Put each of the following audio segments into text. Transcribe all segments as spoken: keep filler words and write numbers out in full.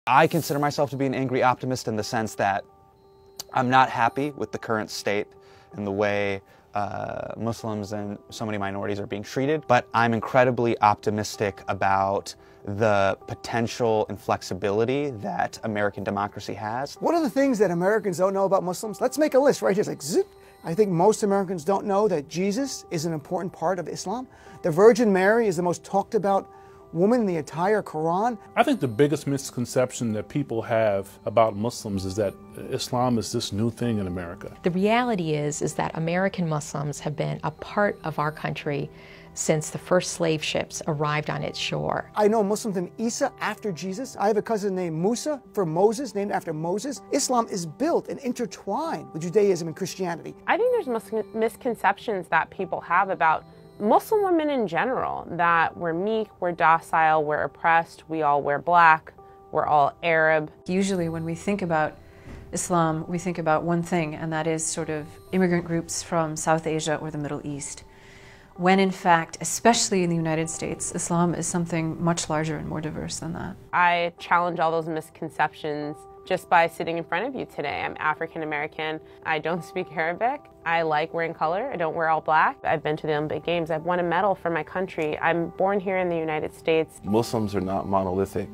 I consider myself to be an angry optimist in the sense that I'm not happy with the current state and the way uh, Muslims and so many minorities are being treated, but I'm incredibly optimistic about the potential and flexibility that American democracy has. What are the things that Americans don't know about Muslims? Let's make a list right here. It's like zip. I think most Americans don't know that Jesus is an important part of Islam. The Virgin Mary is the most talked about woman in the entire Quran. I think the biggest misconception that people have about Muslims is that Islam is this new thing in America. The reality is, is that American Muslims have been a part of our country since the first slave ships arrived on its shore. I know Muslims named Isa after Jesus. I have a cousin named Musa for Moses, named after Moses. Islam is built and intertwined with Judaism and Christianity. I think there's mis misconceptions that people have about Muslim women in general, that we're meek, we're docile, we're oppressed, we all wear black, we're all Arab. Usually when we think about Islam, we think about one thing, and that is sort of immigrant groups from South Asia or the Middle East. When in fact, especially in the United States, Islam is something much larger and more diverse than that. I challenge all those misconceptions just by sitting in front of you today. I'm African American. I don't speak Arabic. I like wearing color. I don't wear all black. I've been to the Olympic Games. I've won a medal for my country. I'm born here in the United States. Muslims are not monolithic.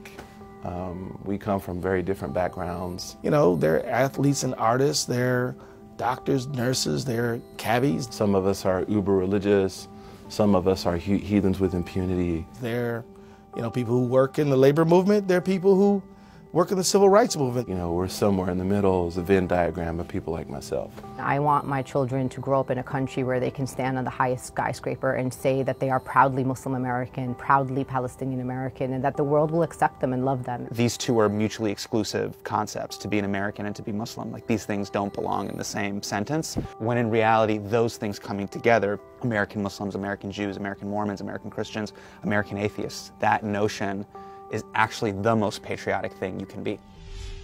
Um, we come from very different backgrounds. You know, they're athletes and artists. They're doctors, nurses, they're cabbies. Some of us are uber religious. Some of us are he heathens with impunity. They're, you know, people who work in the labor movement. They're people who work in the civil rights movement. You know, we're somewhere in the middle is a Venn diagram of people like myself. I want my children to grow up in a country where they can stand on the highest skyscraper and say that they are proudly Muslim American, proudly Palestinian American, and that the world will accept them and love them. These two are mutually exclusive concepts, to be an American and to be Muslim. Like, these things don't belong in the same sentence, when in reality, those things coming together, American Muslims, American Jews, American Mormons, American Christians, American atheists, that notion is actually the most patriotic thing you can be.